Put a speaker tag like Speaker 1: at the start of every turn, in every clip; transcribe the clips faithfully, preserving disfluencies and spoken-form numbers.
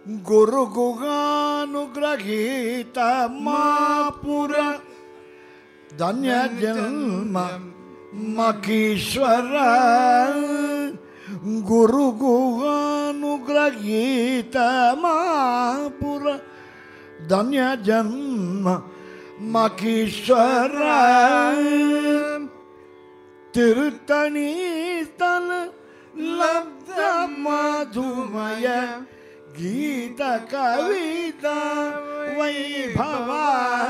Speaker 1: गुरु गुहानुग्रहीत मापुर धन्य जन्म मकीश्वर गुरु गुहानुग्रहीत मापुर धन्य जन्म मकीश्वर तीर्थनी तल लब्ध मधुमय गीत कविता वैभवा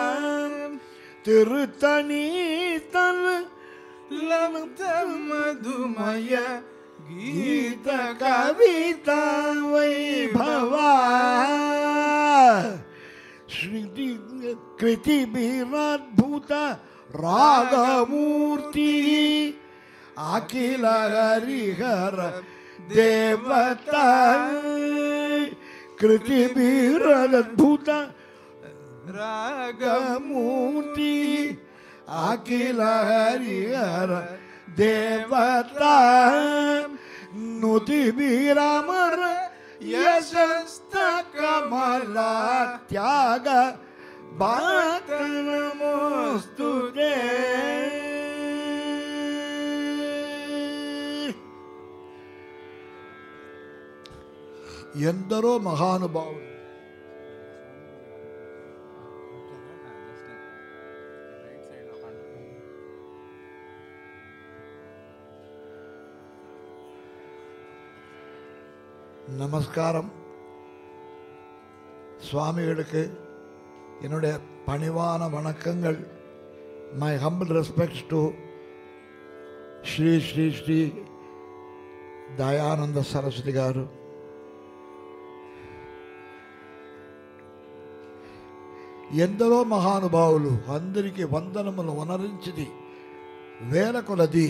Speaker 1: तीर्थनी तल लब्ध मधुमय गीत कविता वैभवा श्री कृति विराद्भुत रागमूर्ति अखिल हरिहर देवता कृति विराद्भुत रागमूर्ति अखिल हरिहर देवता नुति विरामर यशस्त कमला त्याग बात नमोस्तुते ಎಂದರೋ ಮಹಾನುಭಾವರು நமஸ்காரம் சுவாமிகளுக்கு என்னுடைய பணிவான வணக்கங்கள். My humble respects to Shri Shri Shri Dayananda Saraswati గారు, ఎందరో మహానుభావులు అందరికీ వందనములు వనరించిది వేల కొలది.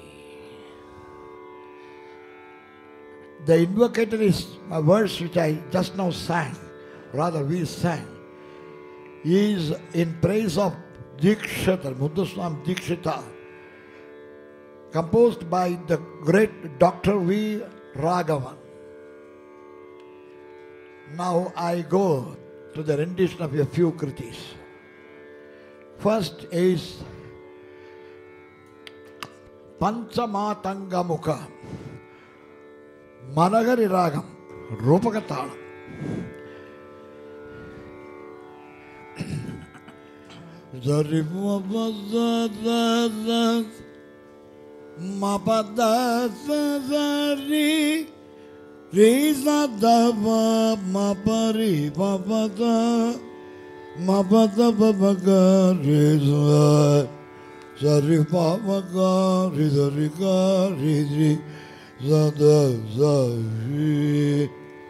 Speaker 1: The invocator is a verse which I just now sang, rather we sang, is in praise of Dikshita, Muthuswami Dikshita, composed by the great Doctor V. Raghavan. Now I go to the rendition of a few kritis. First is Panchamatangamukha, Managari Ragam, Rupakatalam. Zaripuapazadazaz Mapadasazari Rizadava Mapari Papada Mapada Papaga Riza Zaripavaga Rizarika Rizri Zada Zavi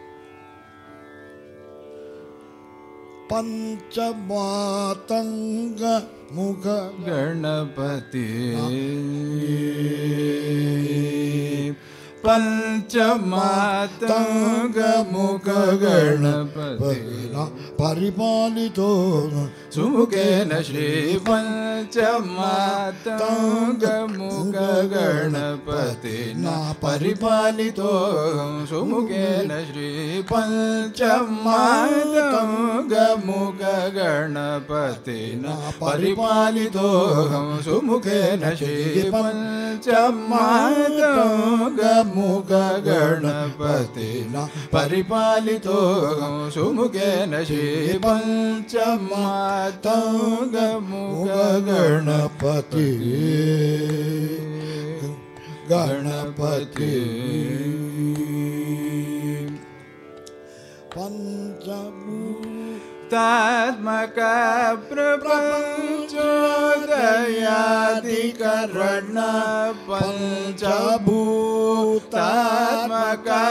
Speaker 1: Panchamatanga Mukha
Speaker 2: Ganapati Panchamatanga Mukha Ganapati
Speaker 1: Paripalito
Speaker 2: Sumukena Shri Panchamatanga Mukha Ganapati Paripalito Sumukena Shri Panchamatanga Mukha Ganapati Paripalito Sumukena Shri Panchamatanga Mukha Ganapati Paripalito Sumukena Shri Panchamatanga Mukha Ganapati Ganapati Panchamutatmaka Prapanchodayadikarana Panchabhutatmaka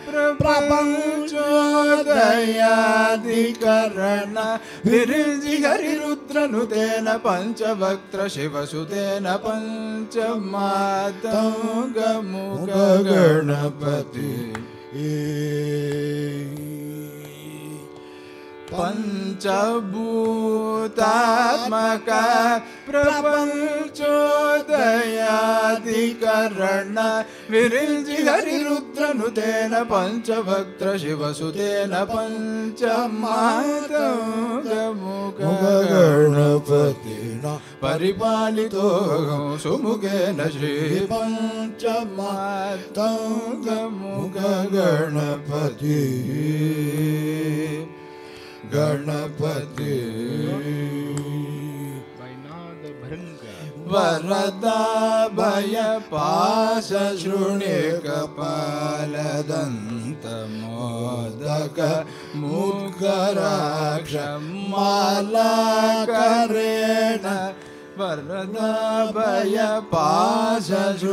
Speaker 2: Prapanchodayadikarana Virinji Hari Rudra Nutena Panchavaktra Shivasutena Panchamatanga Mukha Ganapati पंचभूतात्मक प्रपंचोदयाधिकरण विरिञ्चि हरिरुद्रनुतेन पंचवक्त्र शिवसुतेन पंचमातङ्गमुखगणपतिना परिपालितो सुमुखेन Shri पंचमातङ्गमुखगणपति Ganpati वरदा भय पाश शृणिकपालदन्त मोदक मुद्गराक्ष मालाकरेण वरदा भय पाश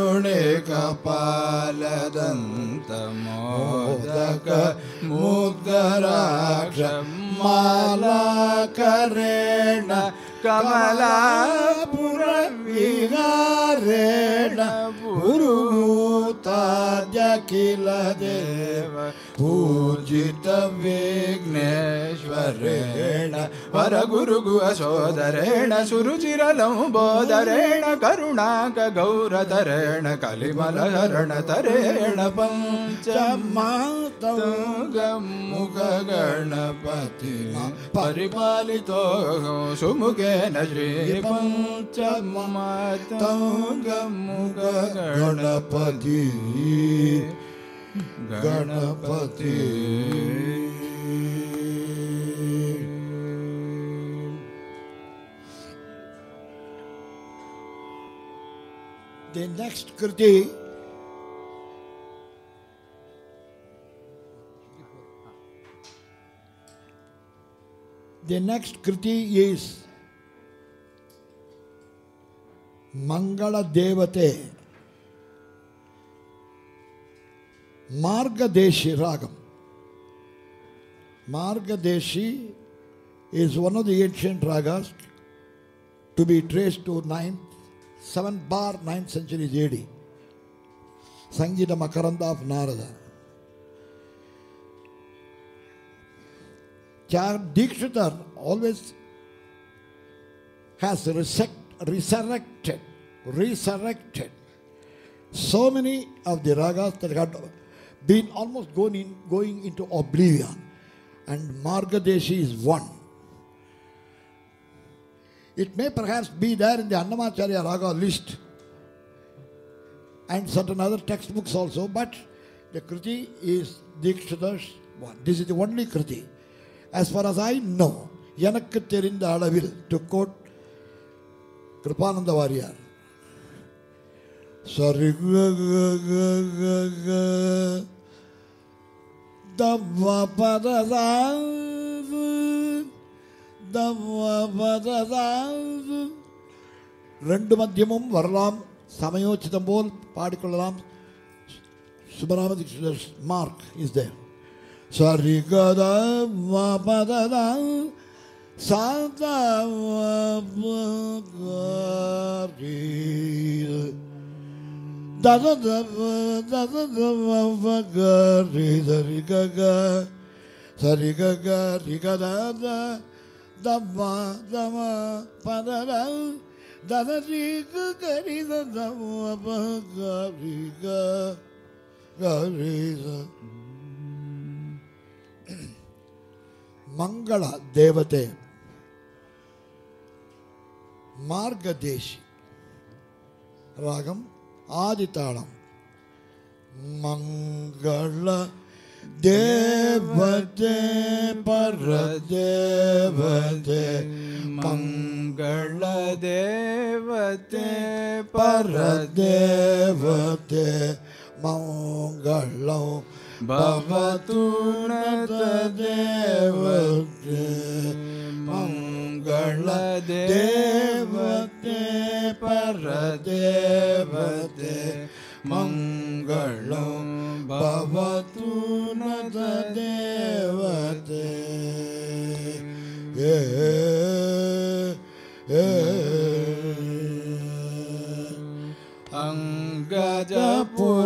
Speaker 2: शृणिकपालदन्त मोदक मुद्गराक्ष मालाकरेण कमलापुर विहारेण पुरुताद्य किल देव पूजित विघ्नेश्वरेण वरगुरुगु सोदरेण सुरुचिरलंबोदरेण करुणाक गौरधरेण कलिमलहरणतरेण पंचमातङ्गमुखगणपतिना परिपालितो सुमुखेन Shri पंचमातङ्गमुखगणपति Ganpati
Speaker 1: The next kriti The next kriti is Mangala Devate Margadeshi Ragam. Margadeshi is one of the ancient ragas to be traced to ninth, seventh bar ninth century A D. Sangita Makaranda of Narada. Dikshitar always has resurrected, resurrected so many of the ragas that had been almost going, in, going into oblivion, and Margadeshi is one. It may perhaps be there in the Annamacharya Raga list and certain other textbooks also, but the Kriti is Dikshitar's one. This is the only Kriti. As far as I know, Yanakku Therinda Alavil, to quote Kripananda Variyar, Sarigagaga Dhamma Padadam Dhamma Padadam Rendu Madhyamum Varalam Samayochitam Bol Padikolam Subbarama Dikshitar's mark is there. Sarigada Vapadada Santa Vapagari Dada Dada Vapagari Sarigaga Sarigaga Rigadada Dhamma Dhamma Padada Dada Rigagari Dada Vapagari Gari Mangala Devate Margadeshi Ragam Aditalam Mangala Devate Paradevate
Speaker 2: Mangala Devate
Speaker 1: Paradevate Mangalam
Speaker 2: Bhavatu Nata Devate Mangala Devate Paradevate Mangalam Bhavatu Nata Devate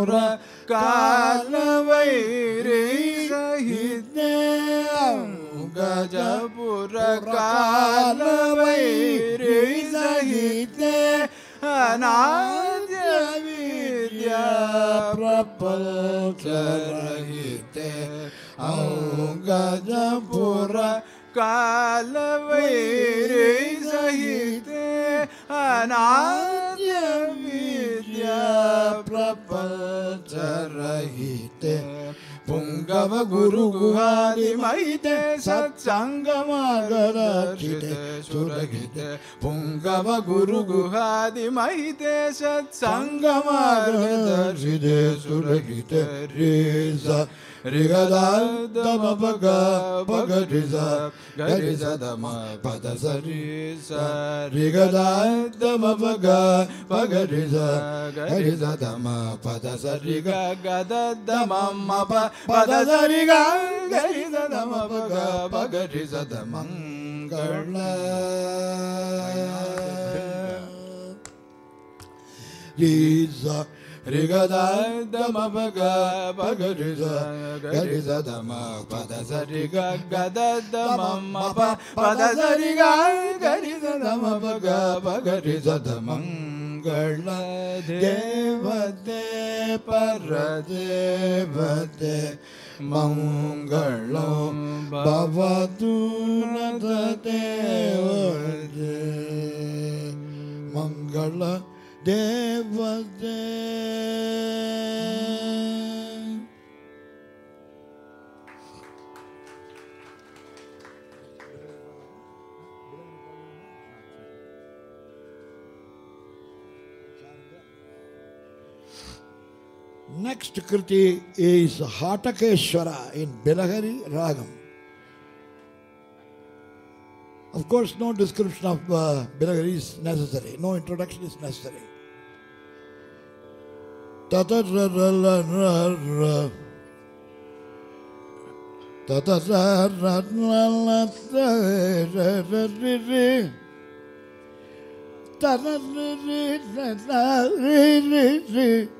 Speaker 2: Angajapura Kalavairi Sahidne Gajpur काल vary सहिते अनाद्य विद्या प्रपंच रहिते गजपुर काल vary सहिते अनाद्य विद्या प्रपंच रहिते पुंगव गुरु गुहादि महिते सत्संगमागरक्षिते सुरहिते पुंगव गुरु गुहादि महिते सत्संगमागरक्षिते सुरहिते रेसा रिगदा दम पग पग रिजा गरिजा दम पद सरिसा रिगदा दम पग पग रिजा गरिजा दम पद सरिगा गद दम प पद सरिगा गरिजा दम पग पग रिजा दम मंगल रिजा रिगदा दम पग पग रिजा गरिजा दम पद सरिगा गद दम प पद सरिगा गरिजा दम पग पग रिजा दम मंगल देवते परदेवते मंगलो भवतु देवते मंगल देवते
Speaker 1: Next kriti is Hatakeshwara in Bilahari Ragam. Of course, no description of uh, Bilahari is necessary, no introduction is necessary. Tatarararara Tatarararara Tatarararara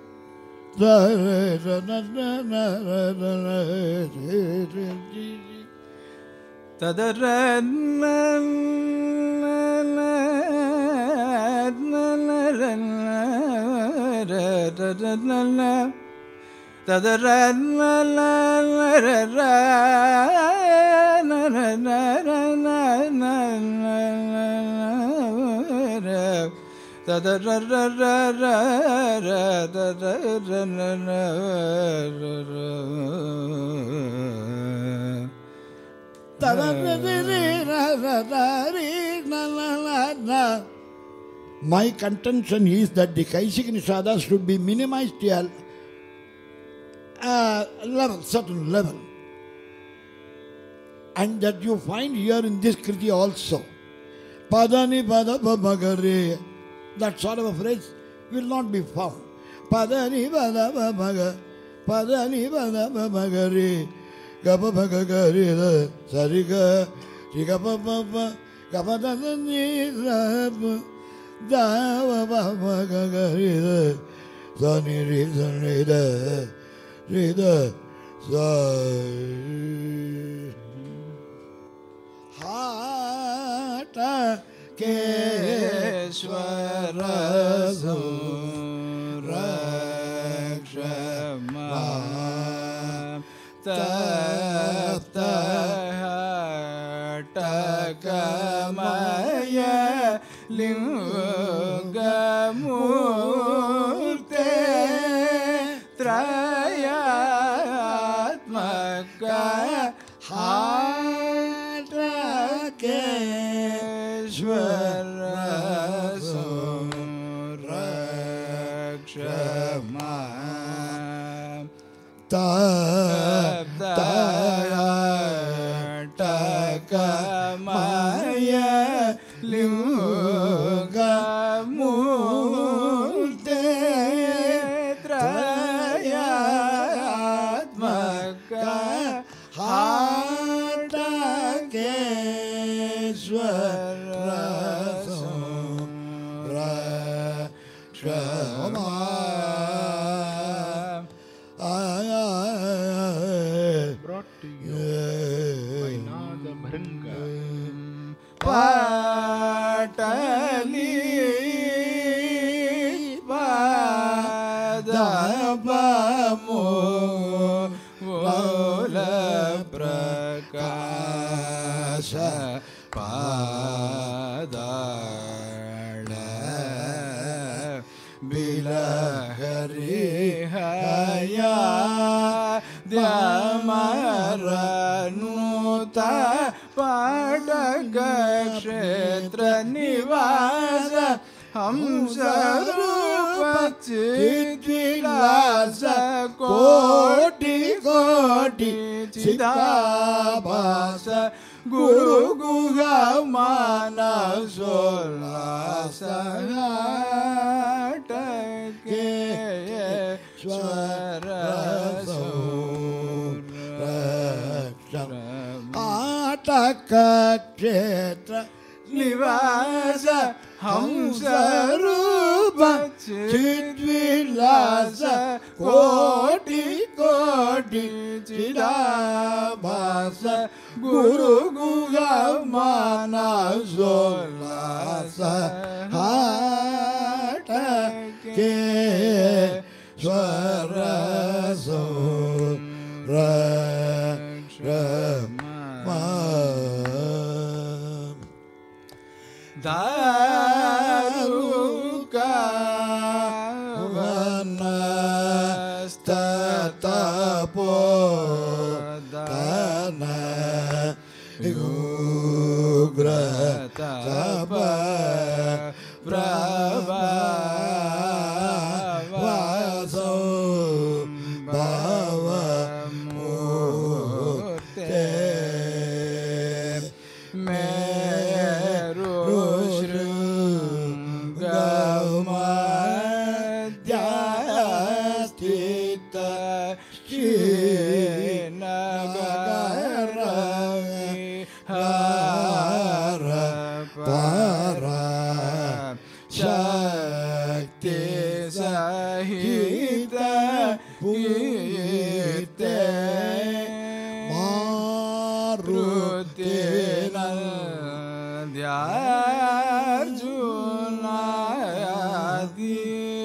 Speaker 1: My contention is that the Kaishik Nishadas should be minimized to a uh, level, certain level. And that you find here in this Kriti also. Padani pada babagare. That sort of a phrase will not be found. Padani pada babaga. Padani pada babagare. Gapa bagagare. Sarika. Rika papa. Gapa dadani rapa. Dava babagare. Sani reason rida. Rida. Sari. Hata Keshwara Surakshama Tapta Hatakamaya Lingamurte Trayatmaka Keshwara Surakshama Taptakamaya Lingamurte Trayatmaka Hatakeshwara
Speaker 3: वैनाद भृंग
Speaker 2: पाटली पादपमो बोल प्रकाश पादाड़ बिलहरि हया द्यामरनुता पाटक क्षेत्र निवास हम स्वरूप चिद्विलास कोटि कोटि चिदाभास गुरु गुहा मानस उल्लास के स्वर आटक क्षेत्र निवास हम स्वरूप चिद्विलास कोटि कोटि चिदाभास गुरु गुहा मानस उल्लास हाट के स्वर दारुका वनस्ततपो दान युग्र तप प्रभावासो भव मूर्ते मेरु शृंगमध्यास्थित श्रीनगर हर पर शक्ति सहित कीर्ते मारुति नंद्यार्जुनादि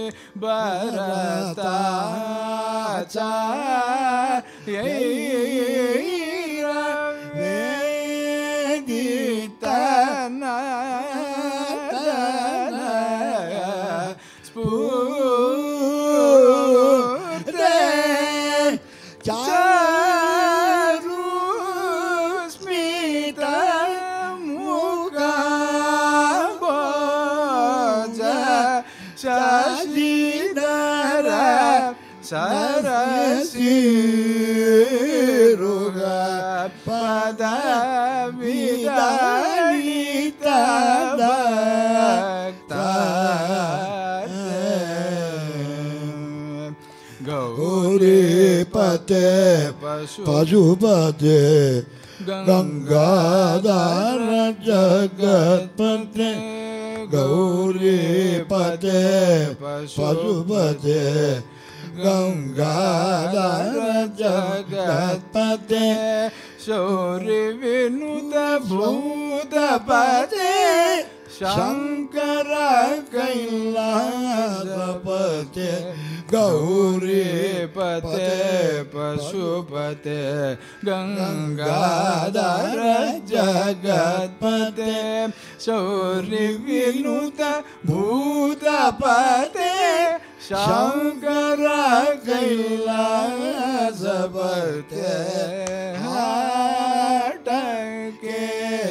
Speaker 2: भरताचार्यैर वेदितनादन स्फूर्ते चारुस्मित मुखभोज शशिधर सरसीरुग पदविदलित गौरीपते पशुपते गंगाधर जगत्पते गौरीपते पशुपते गंगाधर जगत्पते शौर्य विनुत भूतपते शंकर कैलासपते गौरीपते पशुपते गंगाधर जगत्पते शौर्य विनुत भूतपते शंकर कैलासपते हाट के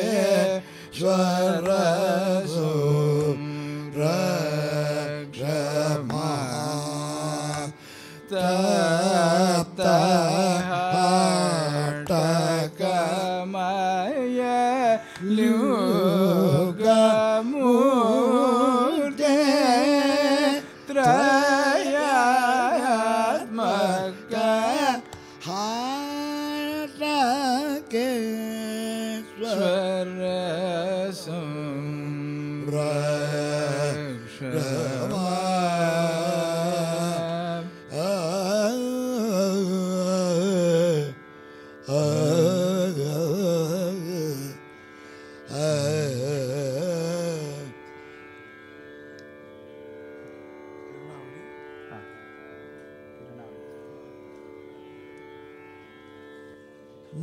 Speaker 2: स्वर हाटकमय ल्युगमूर्ते त्रयात्मक हाटके स्वर संरक्षमा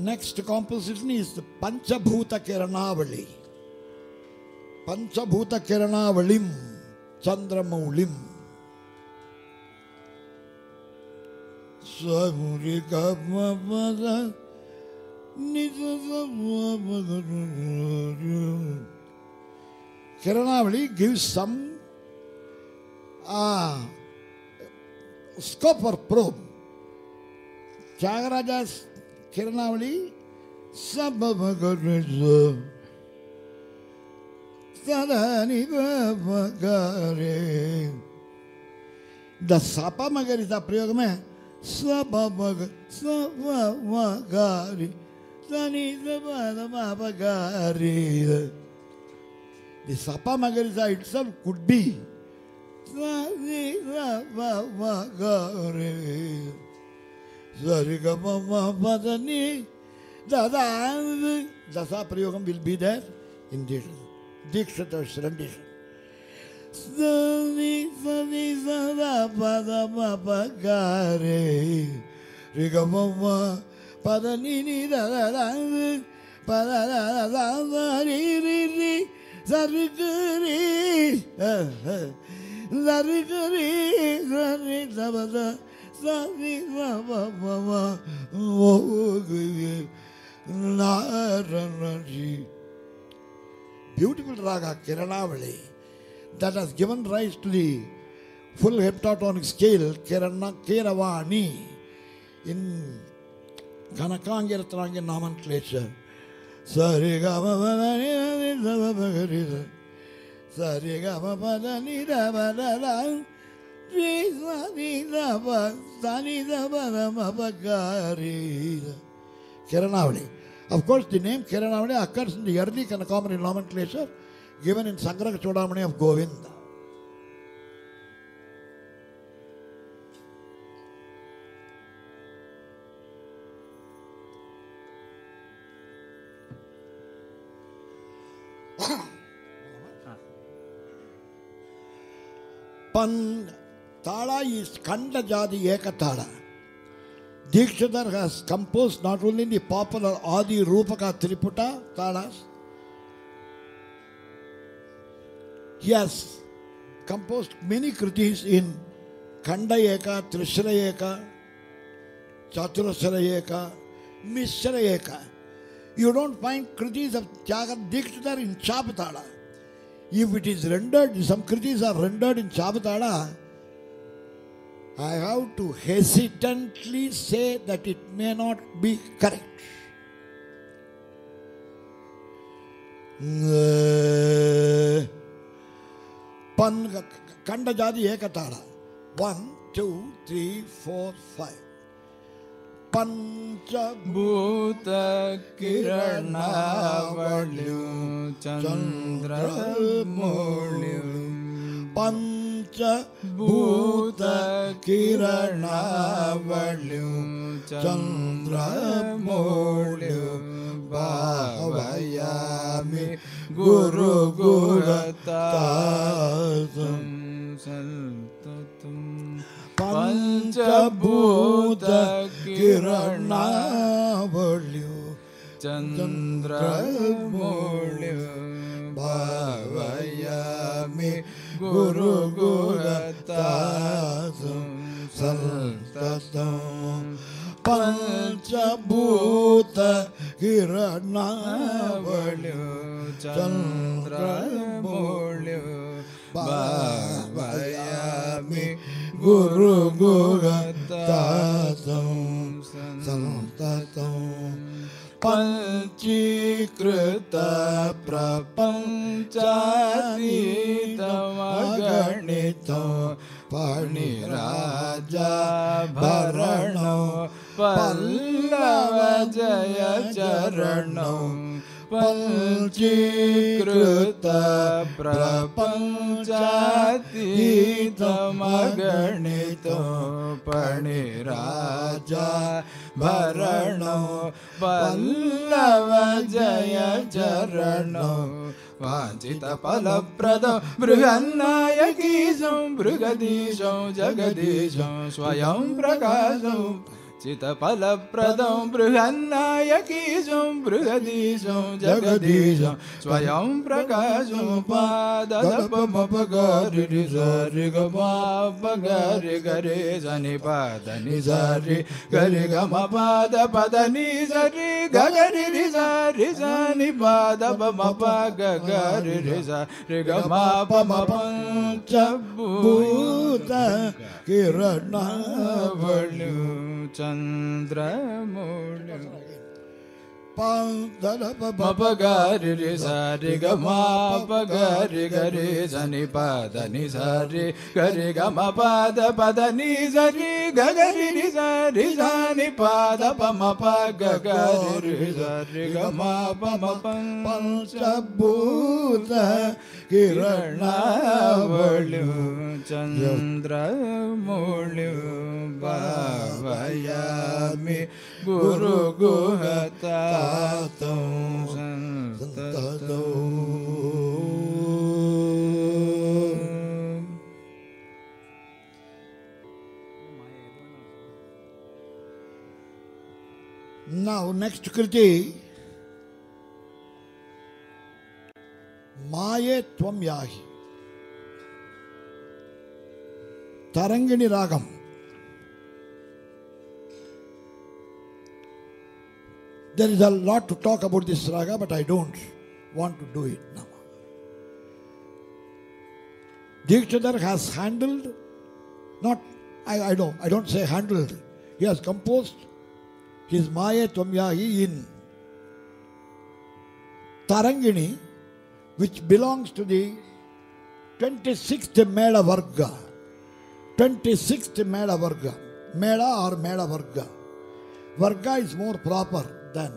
Speaker 1: next composition is the Panchabhuta Kiranavali. Panchabhuta Kiranavalim Chandramaulim. Samurika Mapada Kiranavali gives some uh, scope or probe. Tyagaraja's Kiranavali Sababagariza Sadani Babagare. The Sapa Magarita Priyogame Sababag Sabamagari Sani Sabamagari. The Sapa Magarita itself could be Sani Sabamagari. Sarigama Padani Dada Dasa Priyogam will be there in this Dikshatar's rendition. Sani Sani Sada Padama Pagare Rigama Padani Dada Padada Riri Sarigari Sarigari Sarigari Sani Mama Mama Naranaji. Beautiful raga Kiranavali that has given rise to the full heptatonic scale Kirana Kiravani in Kanakangirtrangi nomenclature. Sarigama Padani Sarigama Padani Dabada Kiranavali. Of course, the name Kiranavali occurs in the early Kanakamari nomenclature given in Sangraha Chodamani of Govinda. Pan Tala is Kanda Jadi Ekatala. Dikshitar has composed not only the popular Adi Rupaka Triputa Talas, he has composed many kritis in Kanda Eka, Trishra Eka, Chaturasara Eka, Mishra Eka. You don't find kritis of Tyaga Dikshitar in Chapatala. If it is rendered, some kritis are rendered in Chapatala, I have to hesitantly say that it may not be correct. Pan Kanda Jadi Ekatala. One, two, three, four, five. Pancha
Speaker 2: Bhuta Kiranavalu Chandra Maulim.
Speaker 1: Pancha Bhuta Kiranavalu Chandra Maulim. Bhavayami Guru Guratatam Santatam. Panchabhuta Kiranavalu
Speaker 2: Chandra Maulim.
Speaker 1: Bhavayami Guru Guratatam Santatam. Panchabhuta Kiranavalu Chandra Maulim. Bhavayami Guru Guratatam Santatam. Panchikrita prapanchatitam agonitam Paniraja Bharanam Pallava Jaya Charanam. Panchikrita prapanchatitam agonitam Paniraja Bharanam Pallava Jaya Charanam. Vanchita Palapradam Brihannayakisam Brigadisham Jagadisham Swayam Prakasham
Speaker 2: चितफलप्रदं बृहन्नायकीशं बृहदीशं जगदीशं स्वयं प्रकाशं पादपमपगरि सरि गरि गरे सनि पाद नि सरि गरि गम पाद पद नि सरि गरि रि सरि सनि पाद पम पग गरि रि सरि गम पम पंचभूत किरणावलु चंद्रमौलि मपगरि रि सरि गम पगरि गरि सनि पाद नि सरि गरि गम पाद पद नि सरि गरि रि सरि सनि पाद पम पग गरि रि सरि गम पम पंचभूत किरणावलु चंद्रमौलि भावयामि गुरुगुहतातं संततम्।
Speaker 1: Now, next kriti, Maye Tvam Yahi, Tarangini Ragam. There is a lot to talk about this raga, but I don't want to do it now. Dikshadhar has handled, not, I, I don't, I don't say handled, he has composed his Maya Tvam Yahi in Tarangini, which belongs to the twenty-sixth Mela Varga. twenty-sixth Mela Varga. Mela or Mela Varga. Varga is more proper than.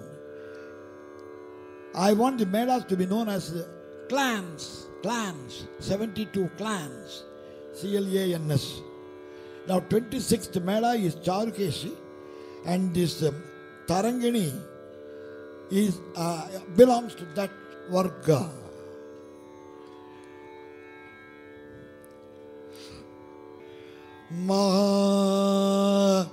Speaker 1: I want the Melas to be known as clans. Clans. seventy-two clans. C L A N S. Now twenty-sixth Mela is Charukeshi, and this um, Tarangini is uh, belongs to that Varga. Ma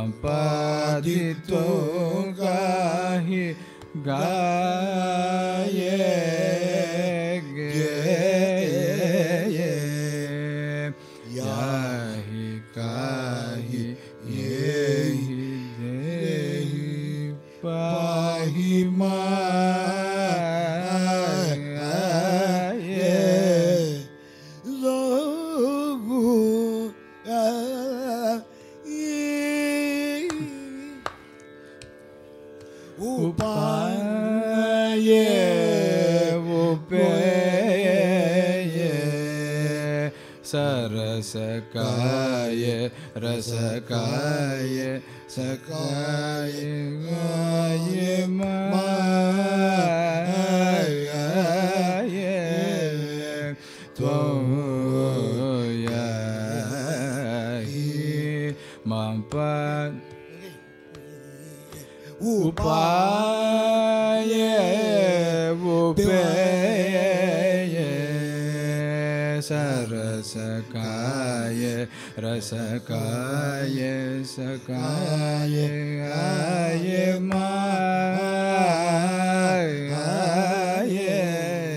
Speaker 2: मापादितो गाहि गाये गे याहि काहि येहि देहि पाहि माये
Speaker 1: Zogu
Speaker 2: Upaye Upeye Sarasakaye Rasakaye Sakaye Gaye Maye Tvoyahi Mampat Upaye Upeye Sarasakaye Rasakaye Sakaye Gaye Maye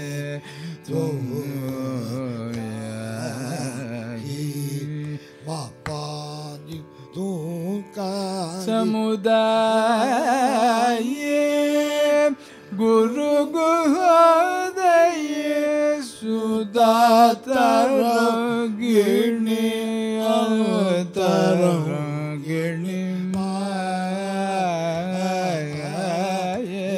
Speaker 2: Tvoyahi
Speaker 1: Mapadi Tuka
Speaker 2: Samudaye Guru Guhodaye Sudataragini Ataragini Maye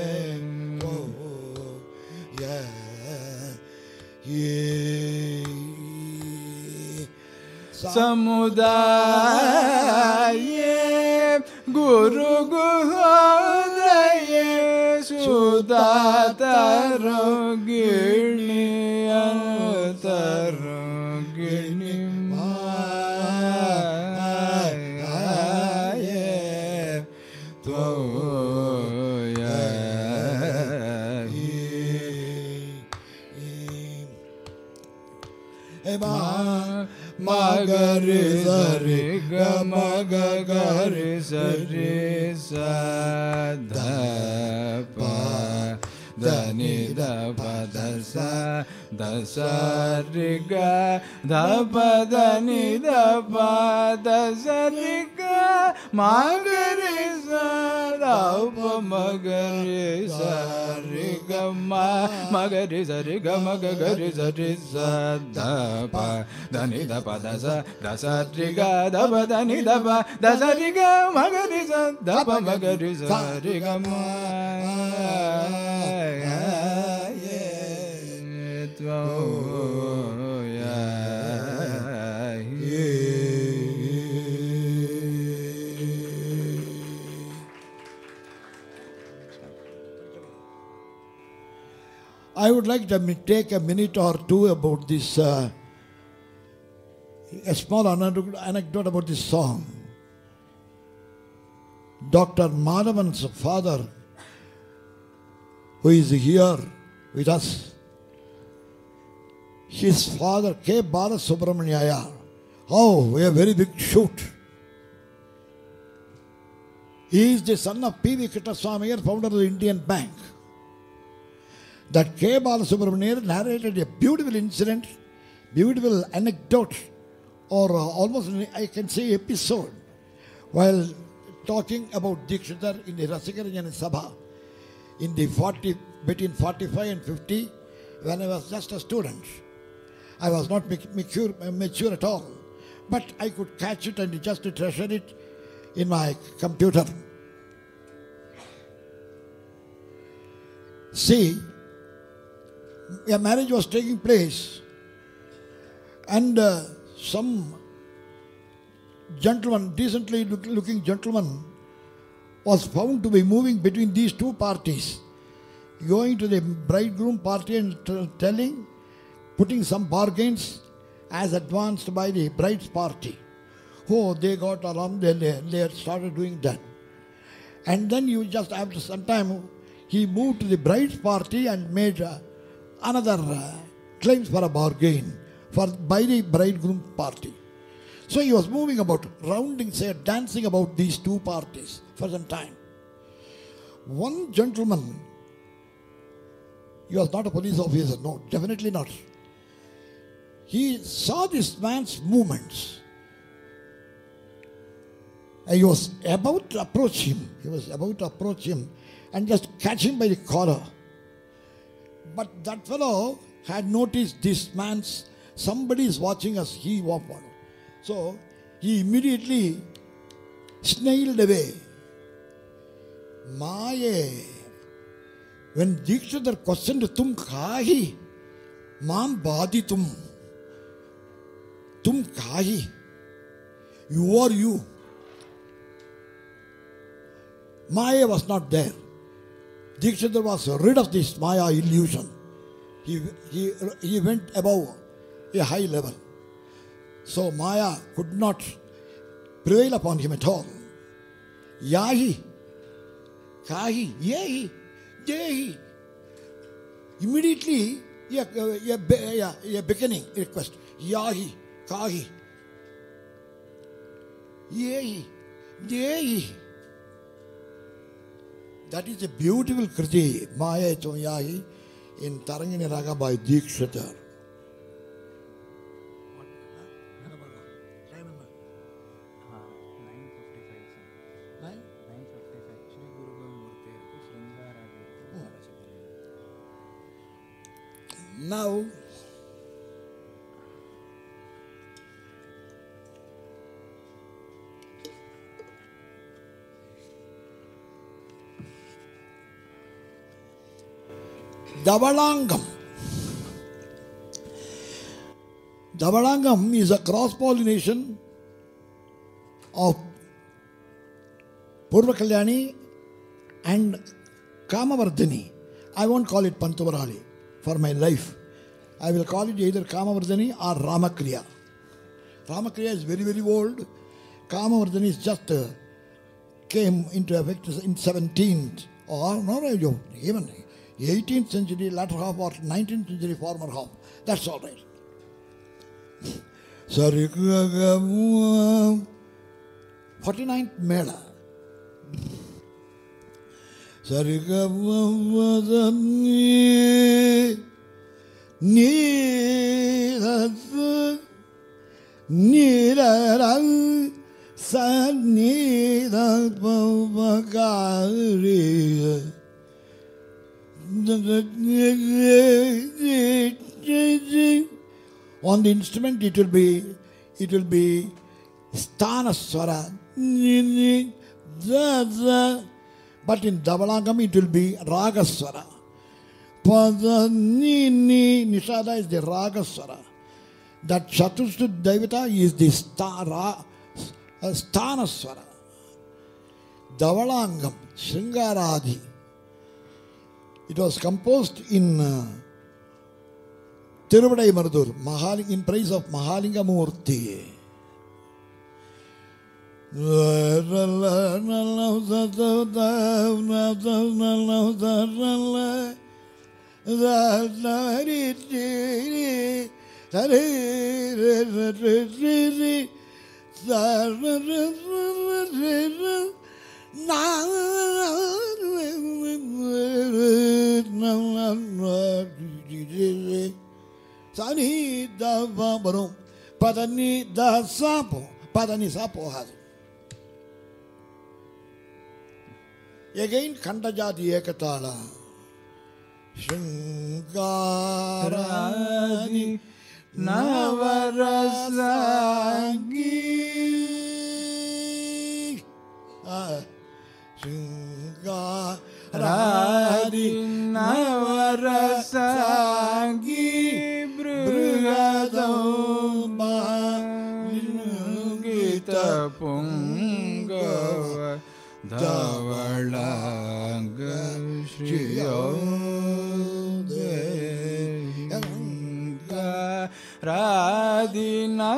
Speaker 2: Samudaye Guru Guhodaye Sudataragini Ataragini Maye Tvoyahi Magari sari ga magari sari sa da pa da ni da pa da sa da sa ri ga da pa da ni da pa da sa ri ga magari sa da pa magari sa ri ga ma magari sa ri ga magari sa ri sa da pa da ni da pa da sa da sa ri ga da pa da ni da pa da sa ri ga magari sa da pa magari sa ri ga ma
Speaker 1: I would like to take a minute or two about this, uh, a small anecdote about this song. Doctor Madhavan's father, who is here with us, his father, K. Balasubramaniaya, oh, a very big shoot. He is the son of P V Kittaswamy, founder of the Indian Bank. That K. Balasubramanian narrated a beautiful incident, beautiful anecdote, or uh, almost I can say episode, while talking about Dikshitar in the Rasikaranjana Sabha in the forty, between forty-five and fifty, when I was just a student. I was not mature, mature at all, but I could catch it and just treasure it in my computer. See, a marriage was taking place, and uh, some gentleman, decently look, looking gentleman, was found to be moving between these two parties, going to the bridegroom party and t- telling, putting some bargains as advanced by the bride's party. Oh, they got along, they, they started doing that. And then you just, after some time, he moved to the bride's party and made uh, another uh, claims for a bargain for by the bridegroom party. So he was moving about, rounding, say, dancing about these two parties for some time. One gentleman, he was not a police officer, no, definitely not. He saw this man's movements. And he was about to approach him. He was about to approach him and just catch him by the collar. But that fellow had noticed this man's, somebody is watching us, he walked on. So he immediately snailed away. Maye. When Dikshadhar questioned, Tum kahi? Mam badi tum. Tum kahi? You are you. Maya was not there. Dikshadhar was rid of this Maya illusion. He, he, he went above a high level. So Maya could not prevail upon him at all. Yahi, Kahi, Yehi, Yehi. Immediately, a, a, a, a beckoning request. Yahi, Kahi, Yehi, Yehi. That is a beautiful kriti, Maya Yahi, in Tarangini Raga by Dikshadhar. Now, Dhavalangam. Dhavalangam is a cross-pollination of Purva Kalyani and Kamavardhani. I won't call it Pantuvarali for my life. I will call it either Kamavardhani or Ramakriya. Ramakriya is very, very old. Kamavardhani is just uh, came into effect in seventeenth or no, no, even eighteenth century, latter half, or nineteenth century, former half. That's all right. forty-ninth Mela. Sarigavavadani Nirasa Nirara Sanira Pavakari. On the instrument it will be it will be Sthanaswara. But in Dhavalangam it will be Ragaswara. Pada ni ni Nishada is the Ragaswara. That Chatushtha Devata is the Stara Sthanaswara. Dhavalangam, Sringaradi. It was composed in uh, Tiruvadai Marudur, Mahaling, in praise of Mahalinga Murti. Sani da vabarum, padani da sapo, padani sapo has. Again, Kandajati Ekatala. Shingaradi Navarasagi. Shingaradi Navarasagi. Brihadamba Gita Pungava Dhavalanga Shriyodhenga Radina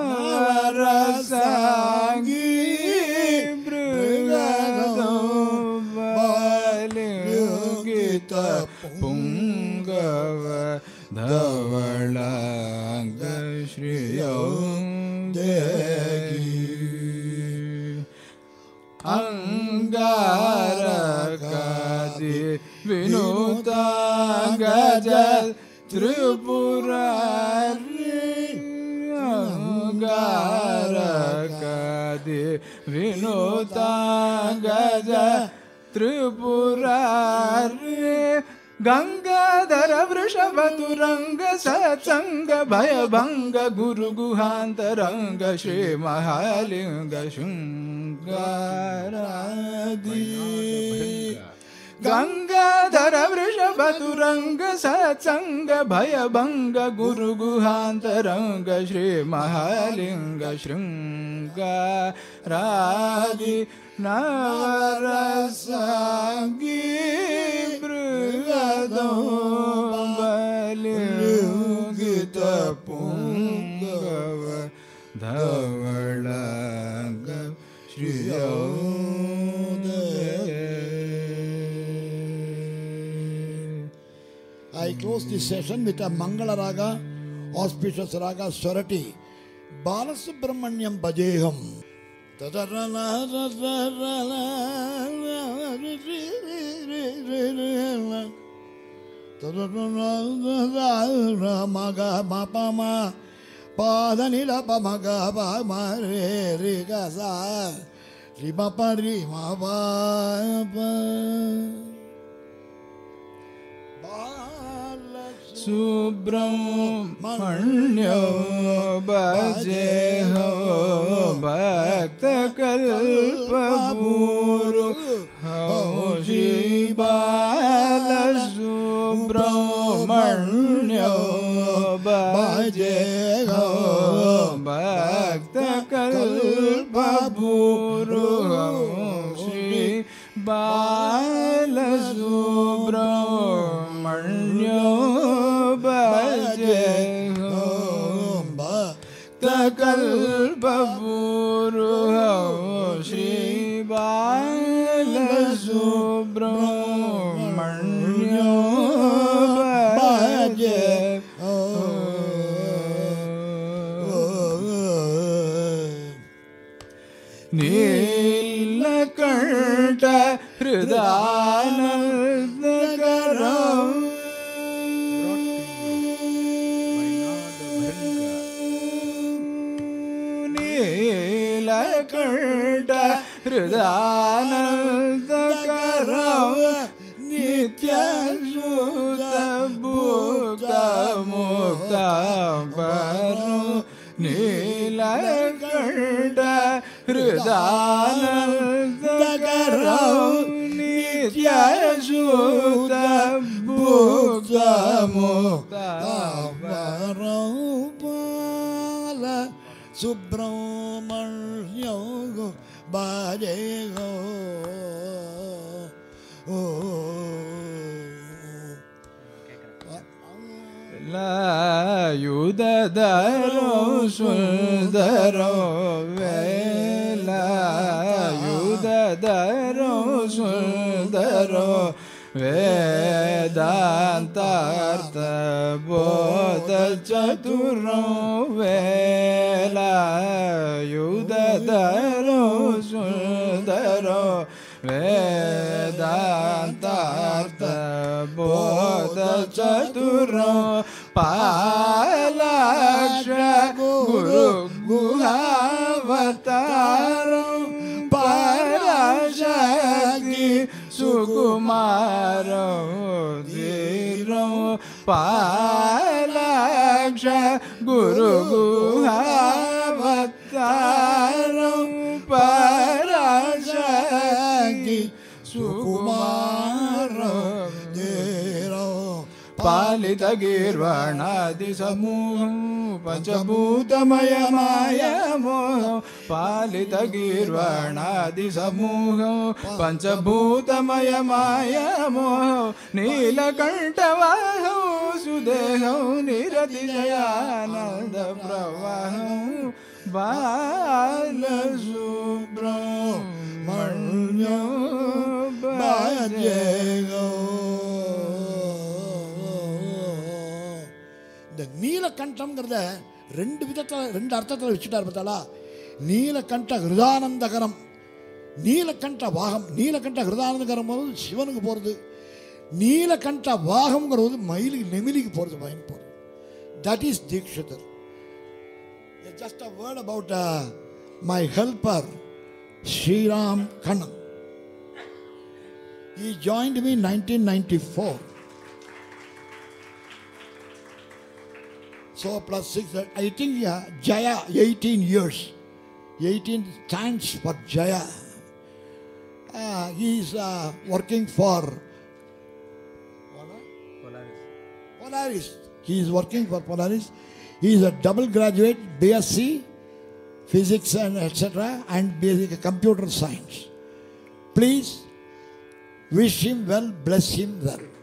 Speaker 1: Rasangi Brihadamba Gita Pungava Dhavalanga Shriyodhenga
Speaker 2: Tripurari गारकादि Vinuta गज त्रिपुरारी गंगाधर वृषभतुरंग सत्संग भयभंग गुरु गुहांतरंग श्री महालिंग शृंगारादि गंगाधर वृषभतुरंग सत्संग भयभंग गुरु गुहांतरंग Shri Mahaling शृंगारादि नवरसांगी बृहदो बलियुगित पुंगव धवलांग श्रीयोदय.
Speaker 1: I close this session with a Mangala Raga, auspicious Raga Swarati, Balasubramanyam Bajeham. Maga Mapama Padanila Pamaga Pama Re Gaza Ribapa Rima
Speaker 2: सुब्रह्मण्यो बजेहो भक्तकल्पपूरु शिवाल सुब्रह्मण्यो बजेहो भक्तकल्पपूरु शिवाल सुब्रह्मण्यो बजेहो भक्तकल्पपूरु Shri बाल सुब्रह्मण्यो बजेहो. नीलकंठ हृदानंदकरं नीलकंठ हृदानंदकरं नित्यशुद्धमुक्तमुक्ताम्बरं नीलकंठ हृदानंदकरं नित्यशुद्धमुक्तमुक्ताम्बरं बाल सुब्रह्मण्यो बजेहो. लायुधरो सुंदरो वेलायुधरो सुंदरो वेदांतार्थ बोध चतुरो वेलायुधरो सुंदरो वेदांतार्थ बोध चतुरो पालाक्ष गुरु गुहावतारं पराशक्ति सुकुमारं धीरं पालाक्ष गुरु गुहावतारं पराशक्ति सुकुमारं धीरं पालितगीर्वाणादि समूहं पंचभूतमयमायामोहं पालितगीर्वाणादि समूहं पंचभूतमयमायामोहं नीलकण्ठवाहं सुदेहं निरतिशयानन्द प्रवाहं बालसुब्रह्मण्यो बजेहो. இந்த நீலகண்டம்ங்கிறத ரெண்டு விதத்தில் ரெண்டு அர்த்தத்தில் வச்சுட்டார் பார்த்தாலா. நீலகண்ட ஹிருதானந்தகரம், நீலகண்ட வாகம். நீலகண்ட ஹிருதானந்தகரம் போது சிவனுக்கு போகிறது,
Speaker 1: நீலகண்ட வாகம்ங்கிறது மயிலுக்கு நெமிலிக்கு போகிறது பயன் போகிறது. That is Dikshitar. Just a word about uh, my helper, Sriram Kannan. He joined me in nineteen ninety-four. So plus six, I think yeah, Jaya, eighteen years. eighteen stands for Jaya. Uh, he is uh, working for
Speaker 2: Polaris.
Speaker 1: Polaris. He is working for Polaris. He is a double graduate, B S c, Physics and et cetera and basic computer science. Please wish him well, bless him well.